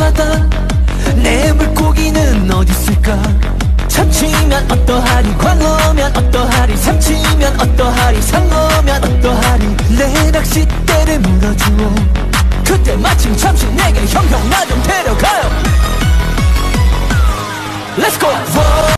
바다 내 물고기는 어디 있을까? 참치면 어떠하리, 광어면 어떠하리, 삼치면 어떠하리, 상어면 어떠하리. 내 낚싯대를 물어주오. 그때 마침 잠시 내게 형 나 좀 데려가요. Let's go.